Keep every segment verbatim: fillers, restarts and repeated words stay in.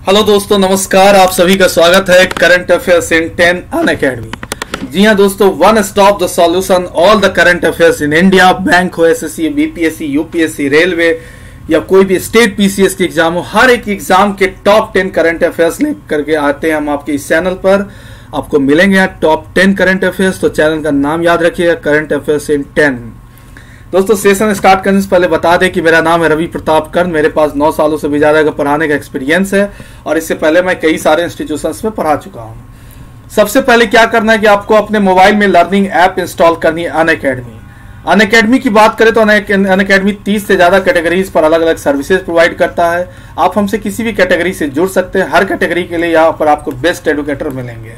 Hello दोस्तों, नमस्कार। आप सभी का स्वागत है current affairs in ten Unacademy. जी हां दोस्तों, one stop the solution all the current affairs in India. Bank हो, एसएससी, बीपीएससी, यूपीएससी, रेलवे या कोई भी स्टेट पीसीएस की एग्जाम हो, हर एक एग्जाम के टॉप टेन करंट अफेयर्स लेकर के आते हैं हम आपके इस चैनल पर। आपको मिलेंगे यहाँ टॉप टेन करंट अफेयर्स। तो चैनल का नाम याद रखिएगा, करंट अफेयर्स इन टेन। दोस्तों, सेशन स्टार्ट करने से पहले बता दें कि मेरा नाम है रवि प्रताप कर्ण। मेरे पास नौ सालों से भी ज्यादा का पढ़ाने का एक्सपीरियंस है और इससे पहले मैं कई सारे इंस्टीट्यूशंस में पढ़ा चुका हूं। सबसे पहले क्या करना है कि आपको अपने मोबाइल में लर्निंग ऐप इंस्टॉल करनी है, अनअकैडमी। अनअकैडमी की बात करें तो अनअकैडमी तीस से ज्यादा कैटेगरीज पर अलग अलग सर्विसेज प्रोवाइड करता है। आप हमसे किसी भी कैटेगरी से जुड़ सकते हैं। हर कैटेगरी के लिए यहाँ पर आपको बेस्ट एडुकेटर मिलेंगे।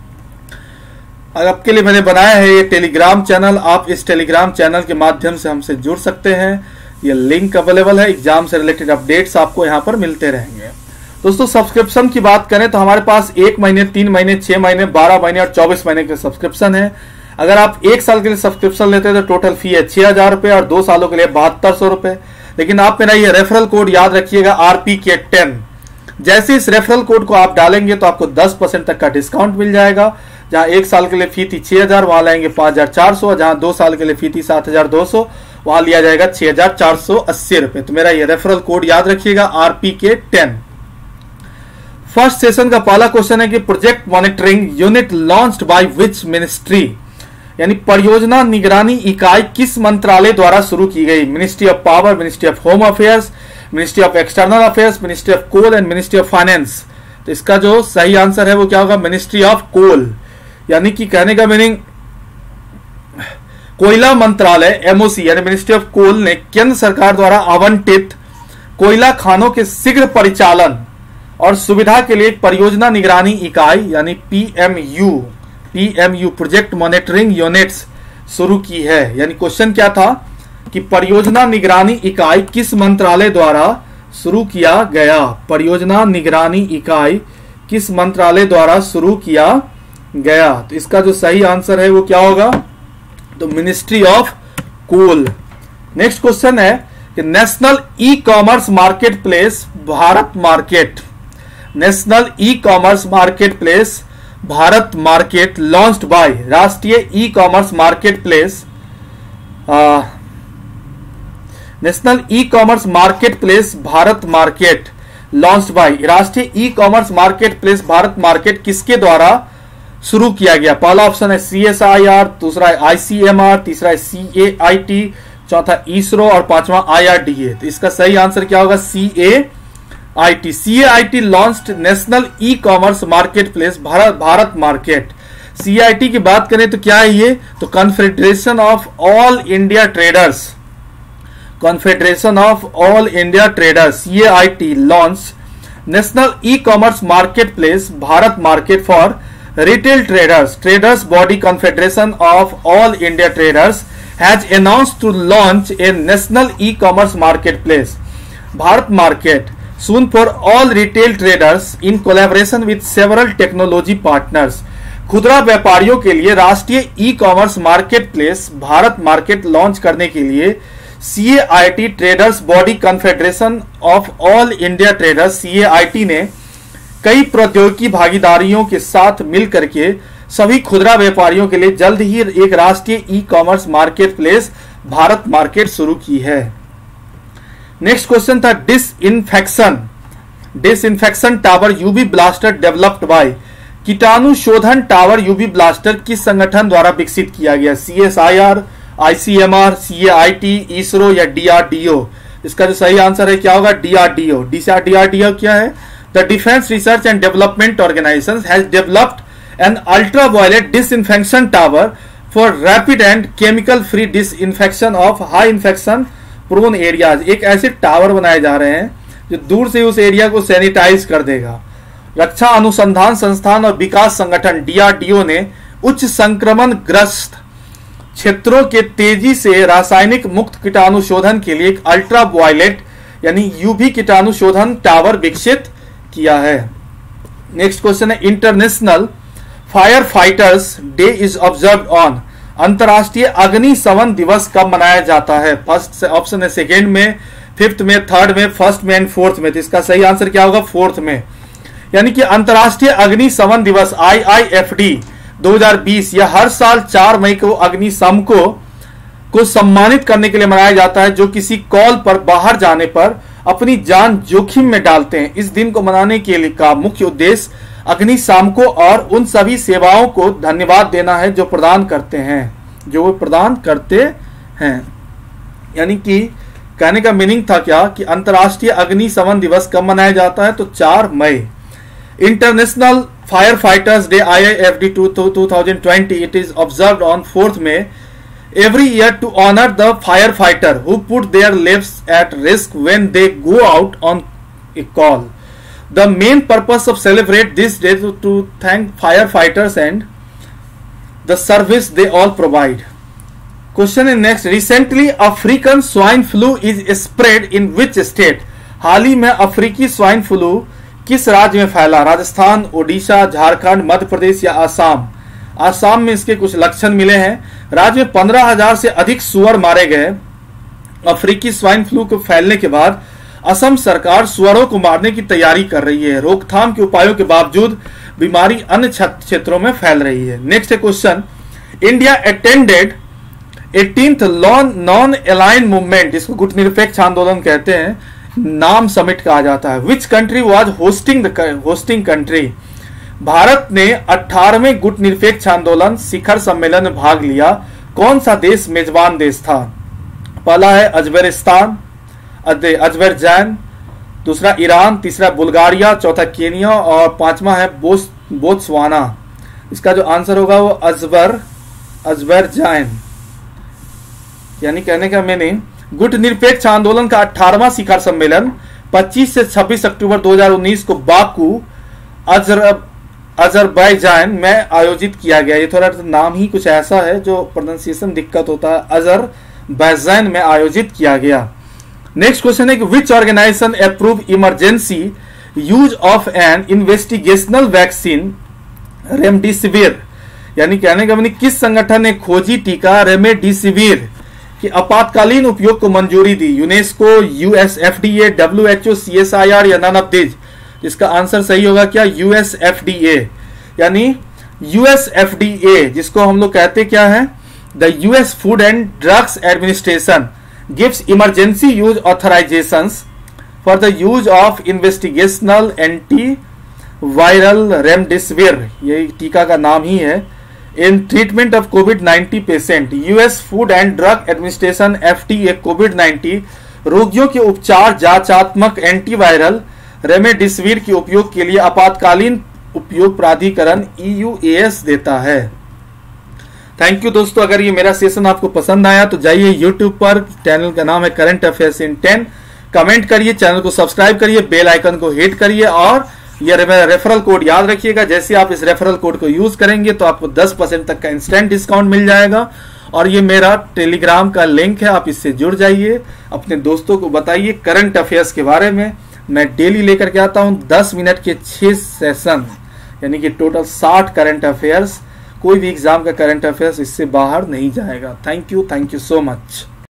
आपके लिए मैंने बनाया है ये टेलीग्राम चैनल। आप इस टेलीग्राम चैनल के माध्यम से हमसे जुड़ सकते हैं। ये लिंक अवेलेबल है। एग्जाम से रिलेटेड अपडेट्स आपको यहाँ पर मिलते रहेंगे। दोस्तों, सब्सक्रिप्शन की बात करें तो हमारे पास एक महीने, तीन महीने, छह महीने, बारह महीने और चौबीस महीने के सब्सक्रिप्शन है। अगर आप एक साल के लिए सब्सक्रिप्शन लेते हैं तो टोटल फी है छह हजार रुपए और दो सालों के लिए बहत्तर सौ रुपए। लेकिन आप मेरा ये रेफरल कोड याद रखिएगा, आरपी के टेन। जैसे इस रेफरल कोड को आप डालेंगे तो आपको दस परसेंट तक का डिस्काउंट मिल जाएगा। जहां एक साल के लिए फी थी छह हजार, वहां लाएंगे पांच हजार चार सौ। जहां दो साल के लिए फी थी सात हजार दो सौ, वहां लिया जाएगा छह हजार चार सौ अस्सी रुपए। तो मेरा ये रेफरल कोड याद रखिएगा, आरपी के टेन। फर्स्ट सेशन का पहला क्वेश्चन है कि project monitoring unit launched by which ministry, यानी परियोजना निगरानी इकाई किस मंत्रालय द्वारा शुरू की गई। Ministry of power, ministry of home affairs, ministry of external affairs, ministry of coal and ministry of finance. तो इसका जो सही आंसर है वो क्या होगा, मिनिस्ट्री ऑफ कोल। यानी कि कहने का मीनिंग कोयला मंत्रालय, एमओसी यानी मिनिस्ट्री ऑफ कोल ने केंद्र सरकार द्वारा आवंटित कोयला खानों के शीघ्र परिचालन और सुविधा के लिए एक परियोजना निगरानी इकाई यानी PMU PMU project monitoring units शुरू की है। यानी क्वेश्चन क्या था कि परियोजना निगरानी इकाई किस मंत्रालय द्वारा शुरू किया गया। परियोजना निगरानी इकाई किस मंत्रालय द्वारा शुरू किया गया। तो इसका जो सही आंसर है वो क्या होगा, तो ministry of coal. Next question है कि national e commerce market place Bharat market, national e commerce market place Bharat market launched by, राष्ट्रीय e commerce market place national e commerce market place Bharat market launched by, राष्ट्रीय e commerce market place Bharat market किसके द्वारा शुरू किया गया। पहला option है CSIR, दूसरा है आईसीएमआर, तीसरा है सीएआईटी, चौथा इसरो और पांचवा आईआरडीए। तो इसका सही आंसर क्या होगा, CAIT. CAIT launched national e commerce market place Bharat Bharat market. CAIT की बात करें तो क्या है ये, तो confederation of all India traders, confederation of all India traders, CAIT launch national e commerce market place Bharat market for retail traders. Traders Body Confederation of All India Traders has announced to launch a national e-commerce marketplace, Bharat Market, soon for all retail traders in collaboration with several technology partners. खुदरा व्यापारियों के लिए राष्ट्रीय e commerce market place Bharat market launch करने के लिए CAIT traders body confederation of all India traders CAIT ने कई प्रौद्योगिकी भागीदारियों के साथ मिलकर के सभी खुदरा व्यापारियों के लिए जल्द ही एक राष्ट्रीय e commerce market place Bharat market शुरू की है। नेक्स्ट क्वेश्चन था disinfection disinfection tower UV blaster developed by, कीटाणु शोधन टावर यूवी ब्लास्टर किस संगठन द्वारा विकसित किया गया। सीएसआईआर, आईसीएमआर, सीएआईटी, इसरो या डीआरडीओ। इसका जो सही आंसर है क्या होगा, डीआरडीओ। डीआरडीओ क्या है, The Defense Research and Development Organization has developed an ultraviolet disinfection tower for rapid and chemical-free disinfection of high infection prone areas. एक ऐसे टावर बनाए जा रहे हैं जो दूर से उस एरिया को सैनिटाइज कर देगा। रक्षा अनुसंधान संस्थान और विकास संगठन डीआरडीओ ने उच्च संक्रमण ग्रस्त क्षेत्रों के तेजी से रासायनिक मुक्त कीटाणु शोधन के लिए एक अल्ट्रावायलेट यानी यूवी कीटाणु शोधन टावर विकसित किया है। नेक्स्ट क्वेश्चन है international fire fighters day is observed on, अंतरराष्ट्रीय अग्निशमन दिवस कब मनाया जाता है। फर्स्ट ऑप्शन है सेकेंड में, फिफ्थ में, थर्ड में, फर्स्ट में एंड फोर्थ में। तो इसका सही आंसर क्या होगा, फोर्थ में। यानी कि अंतर्राष्ट्रीय अग्निशमन दिवस आई आई एफ डी दो हज़ार बीस यह हर साल चार मई को अग्निशमकों को सम्मानित करने के लिए मनाया जाता है जो किसी कॉल पर बाहर जाने पर अपनी जान जोखिम में डालते हैं। इस दिन को मनाने के लिए का मुख्य उद्देश्य अग्निशामकों और उन सभी सेवाओं को धन्यवाद देना है जो प्रदान करते हैं जो वो प्रदान करते हैं। यानी कि कहने का मीनिंग था क्या कि अंतर्राष्ट्रीय अग्निशमन दिवस कब मनाया जाता है, तो चार मई। International fire fighters day I I F D two thousand twenty it is observed on fourth May every year to honor the firefighter who put their lives at risk when they go out on a call. The main purpose of celebrate this day to, to thank firefighters and the service they all provide. Question is next. Recently, African swine flu is spread in which state? हाल ही में अफ्रीकी swine flu किस राज्य में फैला? राजस्थान, ओडिशा, झारखंड, मध्य प्रदेश या आसाम? आसाम में इसके कुछ लक्षण मिले हैं। राज्य में पंद्रह हजार से अधिक सुअर मारे गए। अफ्रीकी स्वाइन फ्लू के फैलने के बाद असम सरकार सुअरों को मारने की तैयारी कर रही है। रोकथाम के उपायों के बावजूद बीमारी अन्य क्षेत्रों में फैल रही है। Next question. India attended eighteenth non align movement, जिसको गुटनिरपेक्ष आंदोलन कहते हैं, नाम समिट कहा जाता है। Which country was hosting the hosting country? Bharat ने अठारहवें गुट निरपेक्ष आंदोलन शिखर सम्मेलन में भाग लिया। कौन सा देश मेजबान देश था? पहला है अजबेरिस्तान, अजबरजैन, दूसरा ईरान, तीसरा बुल्गारिया, चौथा केनिया और पांचवा है बोस बोत्सवाना। इसका जो आंसर होगा वो अजबर अजबरजैन। यानी कहने का मीनिंग गुट निरपेक्ष आंदोलन का अठारहवां शिखर सम्मेलन पच्चीस से छब्बीस अक्टूबर दो हज़ार उन्नीस को बाकू अजरब अजरबैजान में आयोजित किया गया। ये थोड़ा नाम ही कुछ ऐसा है जो प्रोनाउंसिएशन दिक्कत होता है। अजरबैजान में आयोजित किया गया। नेक्स्ट क्वेश्चन है कि which organisation approve emergency use of an investigational vaccine remdesivir? यानी कहने का मतलब किस संगठन ने खोजी टीका रेमडेसिविर कि आपातकालीन उपयोग को मंजूरी दी? UNESCO, US F D A, W H O, C S I R या नन ऑफ दिस? इसका आंसर सही होगा क्या? US F D A. यानी यूएस एफ डी ए जिसको हम लोग कहते क्या है? The US food and drugs administration gives emergency use authorisations for the use of investigational antiviral remdesivir, ये टीका का नाम ही है, in treatment of COVID nineteen patient. US food and drug administration F D A COVID nineteen रोगियों के उपचार जांचात्मक antiviral remdesivir के उपयोग के लिए आपातकालीन उपयोग प्राधिकरण ई यू ए एस देता है। थैंक यू दोस्तों। अगर ये मेरा सेशन आपको पसंद आया तो जाइए यूट्यूब पर, चैनल का नाम है current affairs in ten, comment करिए, चैनल को सब्सक्राइब करिए, बेल आइकन को हिट करिए और ये रेफरल कोड याद रखिएगा। जैसे आप इस रेफरल कोड को यूज करेंगे तो आपको दस परसेंट तक का इंस्टेंट डिस्काउंट मिल जाएगा। और ये मेरा टेलीग्राम का लिंक है, आप इससे जुड़ जाइए, अपने दोस्तों को बताइए करंट अफेयर्स के बारे में। मैं डेली लेकर के आता हूं दस मिनट के छह सेशन, यानी कि टोटल साठ करंट अफेयर्स। कोई भी एग्जाम का करंट अफेयर्स इससे बाहर नहीं जाएगा। Thank you, thank you so much.